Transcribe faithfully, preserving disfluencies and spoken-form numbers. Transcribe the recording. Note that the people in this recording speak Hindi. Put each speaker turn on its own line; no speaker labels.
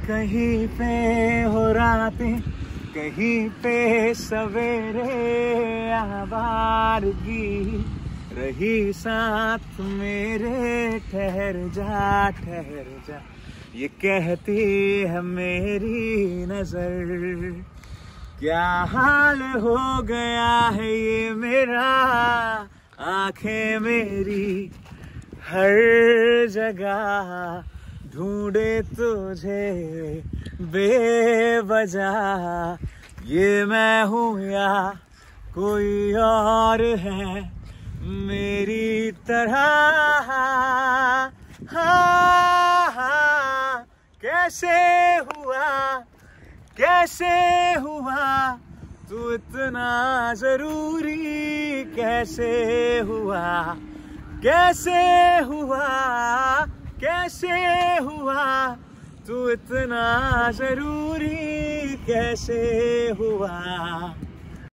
कहीं पे हो रातें, कहीं पे सवेरे, आवारगी रही साथ मेरे। ठहर जा ठहर जा ये कहती है मेरी नजर। क्या हाल हो गया है ये मेरा, आंखें मेरी हर जगह ढूंढे तुझे बेवजह। ये मैं हूँ या कोई और है मेरी तरह। हाँ हाँ कैसे हुआ कैसे हुआ तू इतना जरूरी, कैसे हुआ कैसे हुआ कैसे हुआ तू इतना जरूरी, कैसे हुआ।